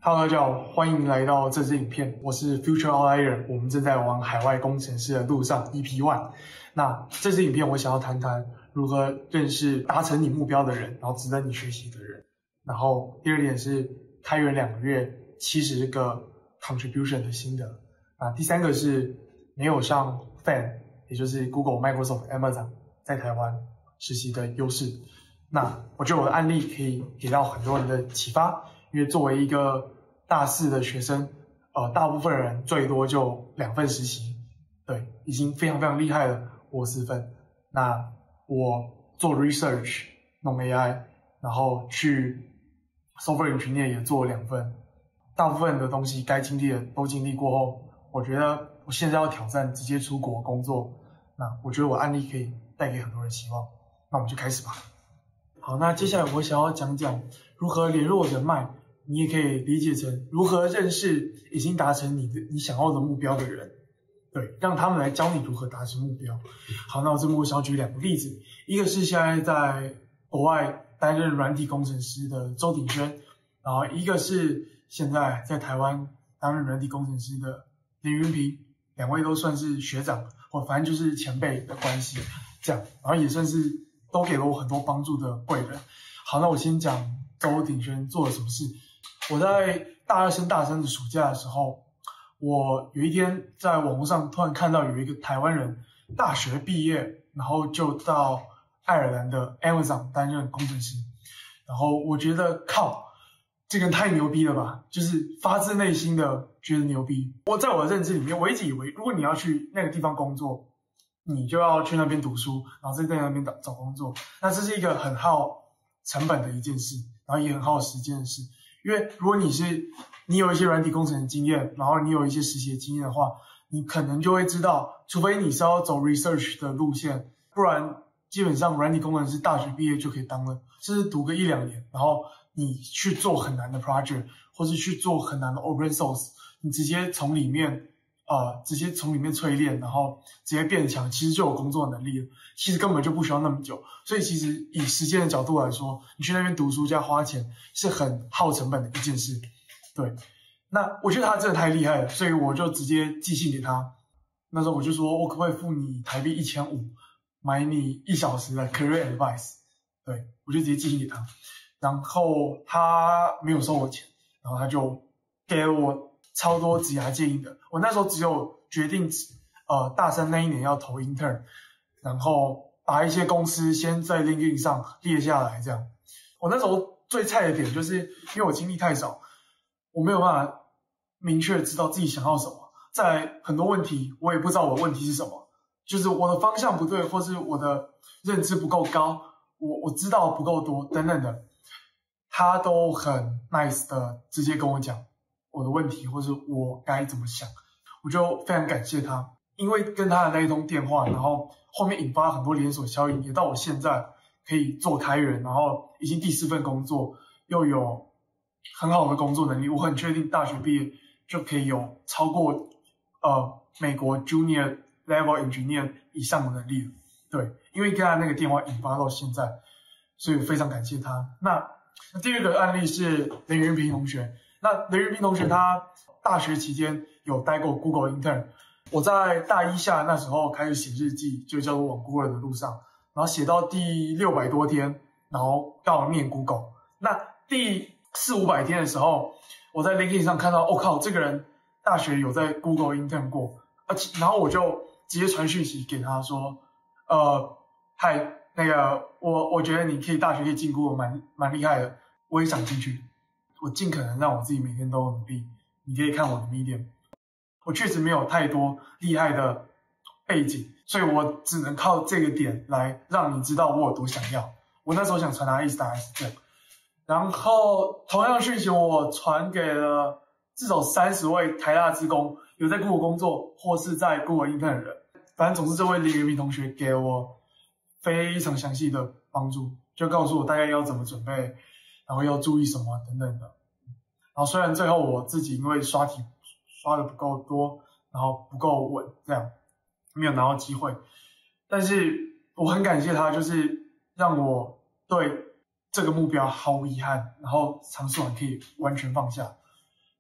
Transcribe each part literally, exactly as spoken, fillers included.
Hello， 大家好，欢迎来到这支影片，我是 Future Outlier， 我们正在往海外工程师的路上 E P 一。那这支影片我想要谈谈如何认识达成你目标的人，然后值得你学习的人。然后第二点是开源两个月七十个 contribution 的心得。啊，第三个是没有上 F A N， 也就是 Google、Microsoft、Amazon 在台湾实习的优势。那我觉得我的案例可以给到很多人的启发，因为作为一个大四的学生，呃，大部分人最多就两份实习，对，已经非常非常厉害了。我四份，那我做 research 弄 A I， 然后去 software engineer 也做了两份，大部分的东西该经历的都经历过后，我觉得我现在要挑战直接出国工作，那我觉得我案例可以带给很多人希望。那我们就开始吧。好，那接下来我想要讲讲如何联络人脉，你也可以理解成如何认识已经达成你的你想要的目标的人，对，让他们来教你如何达成目标。好，那我这边我想要举两个例子，一个是现在在国外担任软体工程师的周鼎轩，然后一个是现在在台湾担任软体工程师的林云平，两位都算是学长，或反正就是前辈的关系，这样，然后也算是都给了我很多帮助的贵人。好，那我先讲周鼎轩做了什么事。我在大二升大三的暑假的时候，我有一天在网络上突然看到有一个台湾人大学毕业，然后就到爱尔兰的 Amazon 担任工程师，然后我觉得靠，这个人太牛逼了吧，就是发自内心的觉得牛逼。我在我的认知里面，我一直以为如果你要去那个地方工作，你就要去那边读书，然后再在那边找找工作，那这是一个很耗成本的一件事，然后也很耗时间的事。因为如果你是你有一些软体工程的经验，然后你有一些实习的经验的话，你可能就会知道，除非你是要走 research 的路线，不然基本上软体工程师大学毕业就可以当了，甚至读个一两年，然后你去做很难的 project， 或是去做很难的 open source， 你直接从里面呃，直接从里面淬炼，然后直接变强，其实就有工作能力了。其实根本就不需要那么久，所以其实以时间的角度来说，你去那边读书加花钱是很耗成本的一件事。对，那我觉得他真的太厉害了，所以我就直接寄信给他。那时候我就说，我可不可以付你台币一千五，买你一小时的 career advice？ 对，我就直接寄信给他，然后他没有收我钱，然后他就给了我超多职涯建议的。我那时候只有决定，呃，大三那一年要投 intern， 然后把一些公司先在 LinkedIn 上列下来，这样。我那时候最菜的点就是，因为我经历太少，我没有办法明确知道自己想要什么。在很多问题，我也不知道我的问题是什么，就是我的方向不对，或是我的认知不够高，我我知道不够多等等的，他都很 nice 的直接跟我讲我的问题，或是我该怎么想，我就非常感谢他，因为跟他的那一通电话，然后后面引发很多连锁效应，也到我现在可以做开源，然后已经第四份工作，又有很好的工作能力，我很确定大学毕业就可以有超过呃美国 Junior Level Engineer 以上的能力了。对，因为跟他那个电话引发到现在，所以我非常感谢他。那第二个案例是林云平同学。那林云平同学他大学期间有待过 Google Intern， 我在大一下那时候开始写日记，就叫做往 Google 的路上，然后写到第六百多天，然后到了念 Google。那第四五百天的时候，我在 LinkedIn 上看到，我、哦、靠，这个人大学有在 Google Intern 过，而且然后我就直接传讯息给他说，呃，嗨，那个我我觉得你可以大学可以进 Google 蛮蛮厉害的，我也想进去。我尽可能让我自己每天都努力，你可以看我的 Medium， 我确实没有太多厉害的背景，所以我只能靠这个点来让你知道我有多想要。我那时候想传达意思大概是这样，然后同样讯息我传给了至少三十位台大职工，有在 Google 工作或是在 Google Intern 的人，反正总之这位林云平同学给我非常详细的帮助，就告诉我大概要怎么准备，然后要注意什么等等的。然后虽然最后我自己因为刷题刷的不够多，然后不够稳，这样没有拿到机会，但是我很感谢他，就是让我对这个目标毫无遗憾，然后尝试完可以完全放下。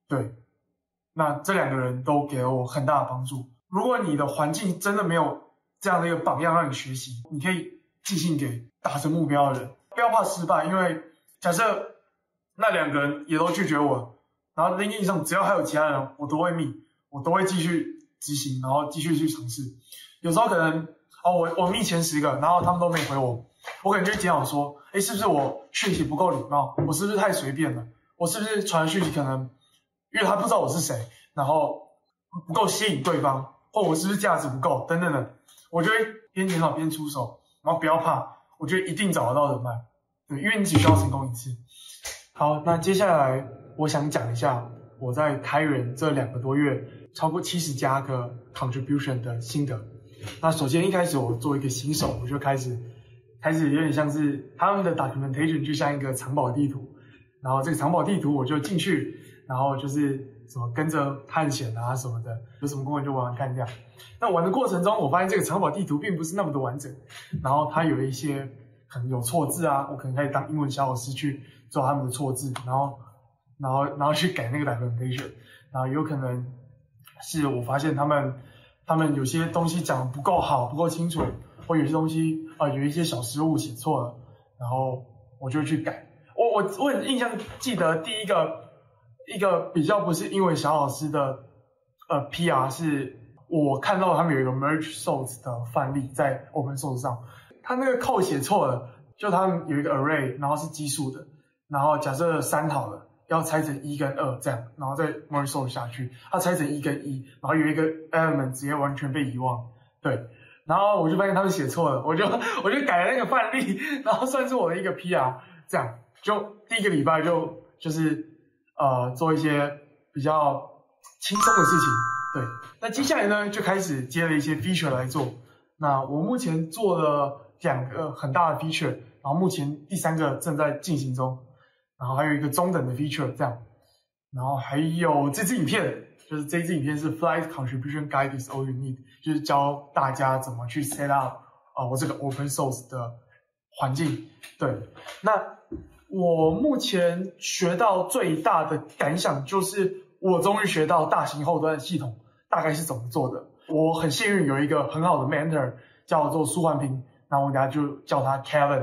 对，那这两个人都给了我很大的帮助。如果你的环境真的没有这样的一个榜样让你学习，你可以寄信给达成目标的人，不要怕失败，因为假设那两个人也都拒绝我，然后 LinkedIn 上只要还有其他人，我都会密，我都会继续执行，然后继续去尝试。有时候可能哦，我我密前十个，然后他们都没回我，我可能就会检讨说，哎，是不是我讯息不够礼貌？我是不是太随便了？我是不是传讯息可能因为他不知道我是谁，然后不够吸引对方，或我是不是价值不够等等的，我就会边检讨边出手，然后不要怕，我觉得一定找得到人脉。对，因为你只需要成功一次。好，那接下来我想讲一下我在开源这两个多月超过七十家个 contribution 的心得。那首先一开始我做一个新手，我就开始开始有点像是他们的 documentation 就像一个藏宝地图，然后这个藏宝地图我就进去，然后就是什么跟着探险啊什么的，有什么功能就玩玩看这样。那玩的过程中，我发现这个藏宝地图并不是那么的完整，然后它有一些可能有错字啊，我可能开始当英文小老师去抓他们的错字，然后然后然后去改那个 documentation， 然后有可能是我发现他们他们有些东西讲得不够好，不够清楚，或有些东西啊、呃、有一些小失误写错了，然后我就去改。我我我很印象记得第一个一个比较不是英文小老师的呃 P R 是我看到他们有一个 merge source 的范例在 open source 上，他那个 code 写错了，就他们有一个 array， 然后是奇数的，然后假设三好了，要拆成一跟二这样，然后再 merge source 下去，它拆成一跟一，然后有一个 element 直接完全被遗忘，对，然后我就发现他们写错了，我就我就改了那个范例，然后算是我的一个 P R， 这样就第一个礼拜就就是呃做一些比较轻松的事情，对，那接下来呢就开始接了一些 feature 来做，那我目前做了两个很大的 feature， 然后目前第三个正在进行中，然后还有一个中等的 feature 这样，然后还有这支影片，就是这支影片是 Flight Contribution Guide is all you need， 就是教大家怎么去 set up 啊、呃、我这个 open source 的环境。对，那我目前学到最大的感想就是我终于学到大型后端系统大概是怎么做的。我很幸运有一个很好的 mentor 叫做苏焕平，然后我等下就叫他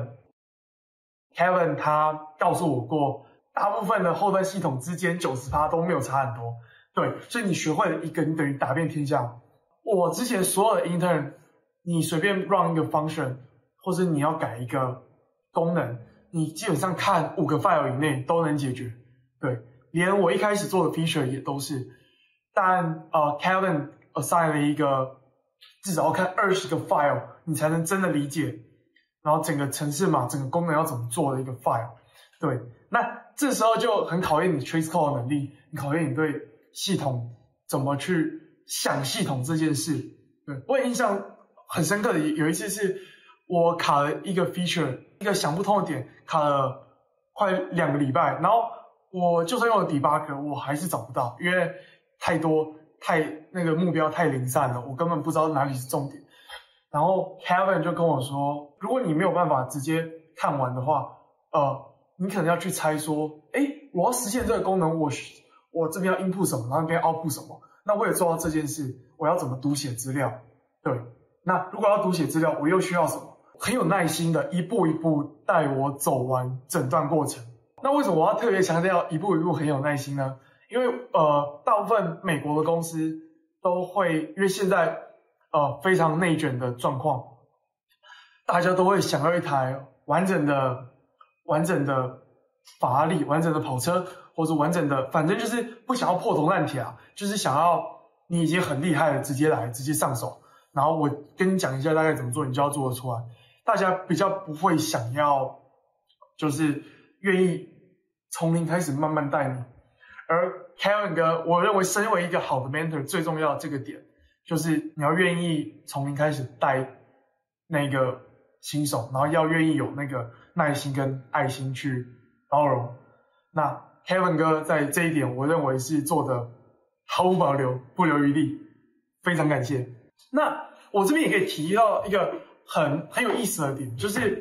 Kevin。Kevin 他告诉我过，大部分的后端系统之间 百分之九十 都没有差很多。对，所以你学会了一个，你等于打遍天下。我之前所有的 intern， 你随便 run 一个 function， 或是你要改一个功能，你基本上看五个 file 以内都能解决。对，连我一开始做的 feature 也都是。但呃 Kevin assign 了一个至少要看二十个 file， 你才能真的理解，然后整个程式码、整个功能要怎么做的一个 file。对，那这时候就很考验你 trace code 的能力，很考验你对系统怎么去想系统这件事。对，我印象很深刻的有一次是我卡了一个 feature， 一个想不通的点，卡了快两个礼拜，然后我就算用了 debugger， 我还是找不到，因为太多太那个目标太零散了，我根本不知道哪里是重点。然后 Kevin 就跟我说，如果你没有办法直接看完的话，呃，你可能要去猜说，哎，我要实现这个功能，我我这边要 input 什么，然后那边 output 什么。那为了做到这件事，我要怎么读写资料？对，那如果要读写资料，我又需要什么？很有耐心的一步一步带我走完整段过程。那为什么我要特别强调一步一步很有耐心呢？因为呃，大部分美国的公司都会，因为现在呃非常内卷的状况，大家都会想要一台完整的、完整的法拉利、完整的跑车，或者完整的，反正就是不想要破铜烂铁啊，就是想要你已经很厉害了，直接来，直接上手，然后我跟你讲一下大概怎么做，你就要做得出来。大家比较不会想要，就是愿意从零开始慢慢带你。而 Kevin 哥，我认为身为一个好的 mentor， 最重要的这个点就是你要愿意从零开始带那个新手，然后要愿意有那个耐心跟爱心去包容。那 Kevin 哥在这一点，我认为是做的毫无保留，不留余地，非常感谢。那我这边也可以提到一个很很有意思的点，就是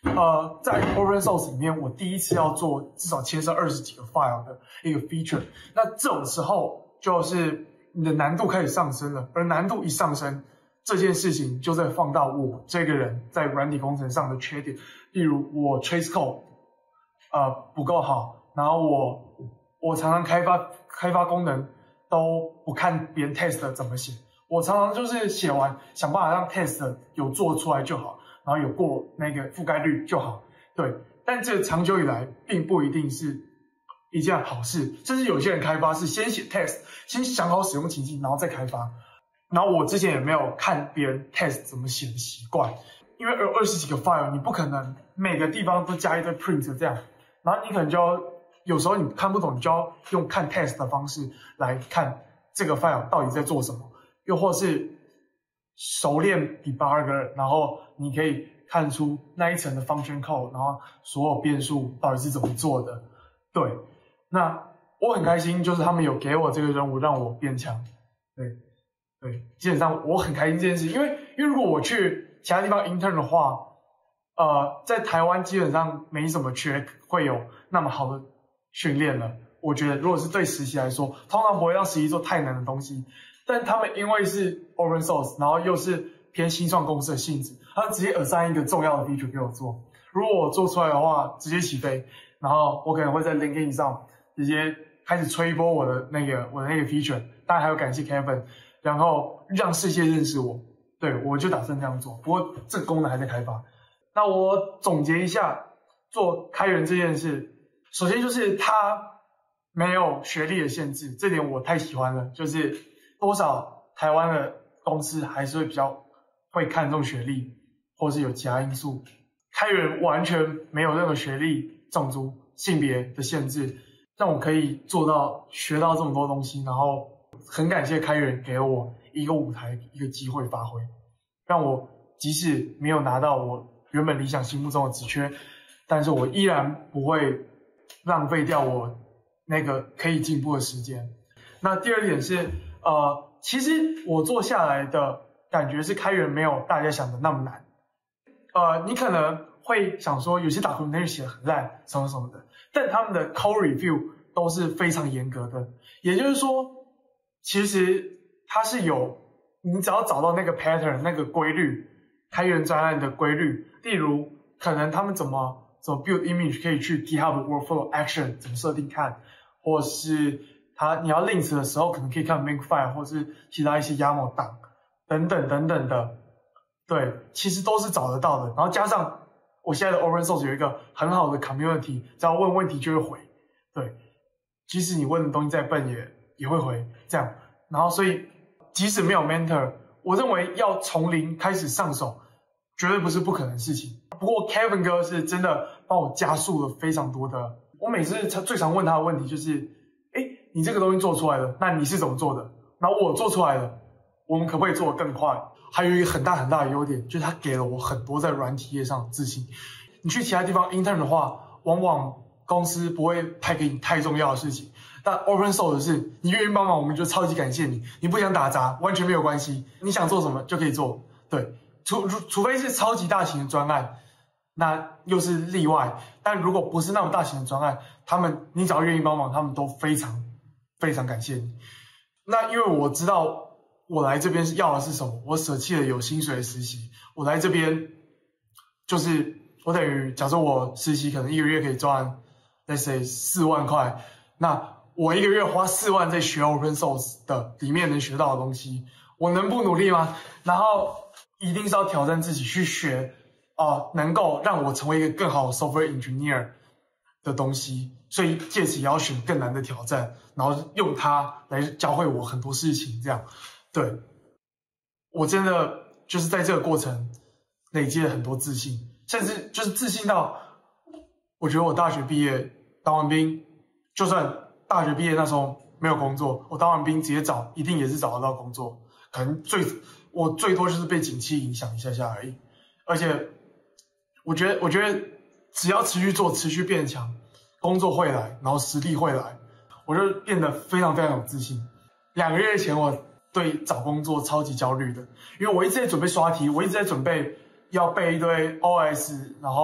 呃，在 Open Source 里面，我第一次要做至少牵涉二十几个 file 的一个 feature， 那这种时候就是你的难度开始上升了，而难度一上升，这件事情就在放大我这个人在软体工程上的缺点，例如我 trace code 呃不够好，然后我我常常开发开发功能都不看别人 test 怎么写，我常常就是写完想办法让 test 有做出来就好，然后有过那个覆盖率就好，对，但这长久以来并不一定是一件好事，甚至有些人开发是先写 test， 先想好使用情境，然后再开发。然后我之前也没有看别人 test 怎么写的习惯，因为有二十几个 file， 你不可能每个地方都加一堆 print 这样，然后你可能就要有时候你看不懂，你就要用看 test 的方式来看这个 file 到底在做什么，又或是熟练 debugger， 然后你可以看出那一层的 function code， 然后所有变数到底是怎么做的。对，那我很开心，就是他们有给我这个任务让我变强。对，对，基本上我很开心这件事，因为因为如果我去其他地方 intern 的话，呃，在台湾基本上没什么缺会有那么好的训练了。我觉得如果是对实习来说，通常不会让实习做太难的东西。但他们因为是 open source， 然后又是偏新创公司的性质，他直接 assign 一个重要的 feature 给我做。如果我做出来的话，直接起飞，然后我可能会在 LinkedIn 上直接开始吹一波我的那个我的那个 feature。当然还有感谢 Kevin， 然后让世界认识我。对，我就打算这样做。不过这个功能还在开发。那我总结一下做开源这件事，首先就是它没有学历的限制，这点我太喜欢了。就是多少台湾的公司还是会比较会看重学历，或是有其他因素。开源完全没有任何学历、种族、性别的限制，让我可以做到学到这么多东西。然后很感谢开源给我一个舞台、一个机会发挥，让我即使没有拿到我原本理想心目中的职缺，但是我依然不会浪费掉我那个可以进步的时间。那第二点是，呃，其实我做下来的感觉是开源没有大家想的那么难。呃，你可能会想说有些 documentation 写得很烂什么什么的，但他们的 code review 都是非常严格的。也就是说，其实它是有，你只要找到那个 pattern 那个规律，开源专案的规律，例如可能他们怎么怎么 build image 可以去 GitHub workflow action 怎么设定看，或是它你要 links 的时候可能可以看 makefile 或是其他一些 YAML 档等等等等的。对，其实都是找得到的。然后加上我现在的 open source 有一个很好的 community， 只要问问题就会回。对，即使你问的东西再笨也也会回。这样，然后所以即使没有 mentor， 我认为要从零开始上手，绝对不是不可能的事情。不过 Kevin 哥是真的帮我加速了非常多的。我每次最常问他的问题就是，哎，你这个东西做出来了，那你是怎么做的？然后我做出来了，我们可不可以做得更快？还有一个很大很大的优点，就是他给了我很多在软体业上的自信。你去其他地方 intern 的话，往往公司不会派给你太重要的事情，但 open source 的是，你愿意帮忙，我们就超级感谢你。你不想打杂，完全没有关系，你想做什么就可以做。对，除除非是超级大型的专案，那又是例外。但如果不是那么大型的专案，他们你只要愿意帮忙，他们都非常非常感谢你。那因为我知道我来这边是要的是什么，我舍弃了有薪水的实习，我来这边就是我等于假设我实习可能一个月可以赚 let's say 四万块，那我一个月花四万在学 open source 的里面能学到的东西，我能不努力吗？然后一定是要挑战自己去学啊、呃，能够让我成为一个更好的 software engineer 的东西，所以借此也要选更难的挑战，然后用它来教会我很多事情，这样。对，我真的就是在这个过程累积了很多自信，甚至就是自信到我觉得我大学毕业当完兵，就算大学毕业那时候没有工作，我当完兵直接找一定也是找得到工作，可能最我最多就是被景气影响一下下而已。而且我觉得我觉得只要持续做，持续变强，工作会来，然后实力会来，我就变得非常非常有自信。两个月前我对找工作超级焦虑的，因为我一直在准备刷题，我一直在准备要背一堆 O S， 然后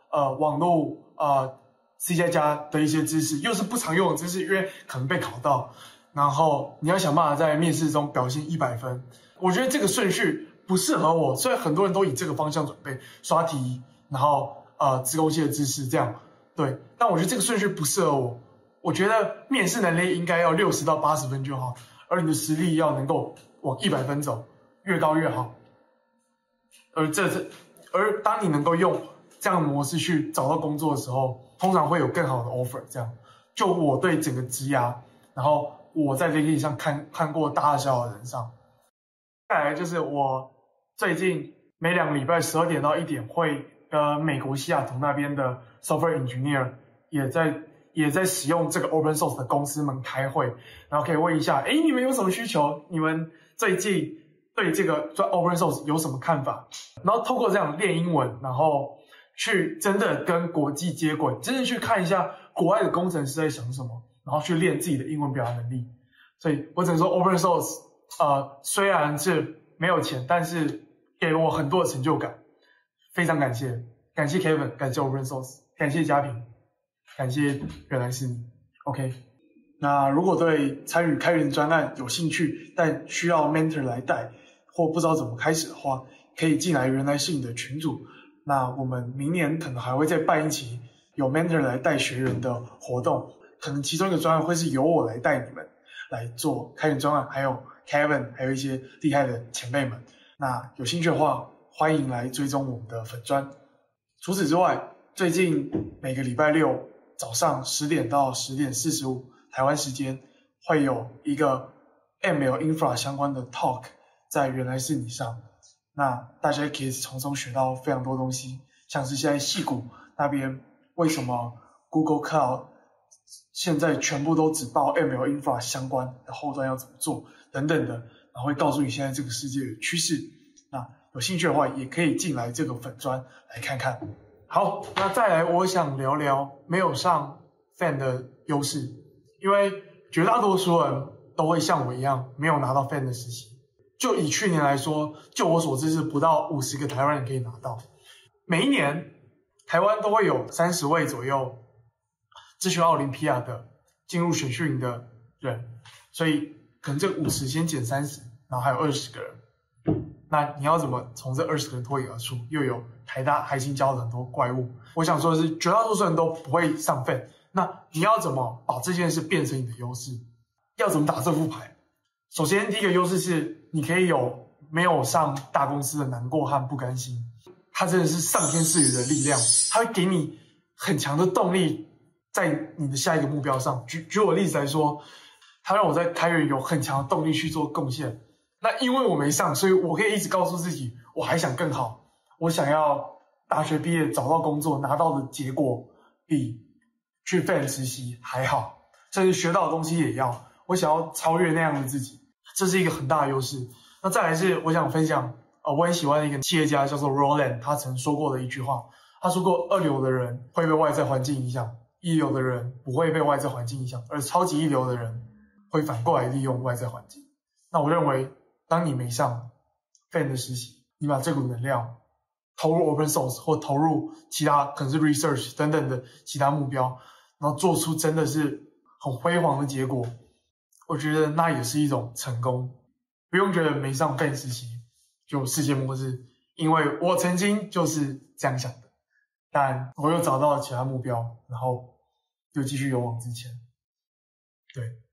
呃网络呃 C 加加的一些知识，又是不常用的知识，因为可能被考到，然后你要想办法在面试中表现一百分。我觉得这个顺序不适合我，虽然很多人都以这个方向准备刷题，然后呃自工系的知识这样，对，但我觉得这个顺序不适合我。我觉得面试能力应该要六十到八十分就好，而你的实力要能够往一百分走，越高越好。而这这，而当你能够用这样的模式去找到工作的时候，通常会有更好的 offer。这样，就我对整个职涯，然后我在 LinkedIn 上看看过大大小小的人上。再来就是我最近每两个礼拜十二点到一点会跟美国西雅图那边的 software engineer 也在也在使用这个 open source 的公司们开会，然后可以问一下，哎，你们有什么需求？你们最近对这个 open source 有什么看法？然后透过这样练英文，然后去真的跟国际接轨，真的去看一下国外的工程师在想什么，然后去练自己的英文表达能力。所以我只能说 open source 呃虽然是没有钱，但是给了我很多的成就感，非常感谢，感谢 Kevin， 感谢 open source， 感谢嘉平，感谢原来是你。 OK， 那如果对参与开源专案有兴趣，但需要 mentor 来带，或不知道怎么开始的话，可以进来原来是你的群组。那我们明年可能还会再办一期有 mentor 来带学员的活动，可能其中一个专案会是由我来带你们来做开源专案，还有 Kevin， 还有一些厉害的前辈们。那有兴趣的话，欢迎来追踪我们的粉专。除此之外，最近每个礼拜六早上十点到十点四十五台湾时间，会有一个 M L Infra 相关的 talk 在原来是你上。那大家可以从中学到非常多东西，像是现在矽谷那边为什么 Google Cloud 现在全部都只报 M L Infra 相关的后端要怎么做等等的，然后会告诉你现在这个世界的趋势。那有兴趣的话，也可以进来这个粉专来看看。好，那再来我想聊聊没有上 F A N 的优势，因为绝大多数人都会像我一样没有拿到 F A N 的实习。就以去年来说，就我所知是不到五十个台湾人可以拿到。每一年台湾都会有三十位左右资讯奥林匹亚的进入选训的人，所以可能这五十先减三十，然后还有二十个人。那你要怎么从这二十个人脱颖而出？又有台大海星教的很多怪物。我想说的是，绝大多数人都不会上 F A N， 那你要怎么把这件事变成你的优势？要怎么打这副牌？首先，第一个优势是你可以有没有上大公司的难过和不甘心。它真的是上天赐予的力量，它会给你很强的动力，在你的下一个目标上。举举我的例子来说，它让我在开源有很强的动力去做贡献。那因为我没上，所以我可以一直告诉自己，我还想更好，我想要大学毕业找到工作拿到的结果比去 F A N 实习还好，甚至学到的东西也要。我想要超越那样的自己，这是一个很大的优势。那再来是我想分享，呃，我很喜欢的一个企业家叫做 Roland， 他曾说过的一句话，他说过二流的人会被外在环境影响，一流的人不会被外在环境影响，而超级一流的人会反过来利用外在环境。那我认为，当你没上 F A N 的实习，你把这股能量投入 open source 或投入其他可能是 research 等等的其他目标，然后做出真的是很辉煌的结果，我觉得那也是一种成功。不用觉得没上 F A N 实习就世界末日，因为我曾经就是这样想的，但我又找到了其他目标，然后又继续勇往直前。对，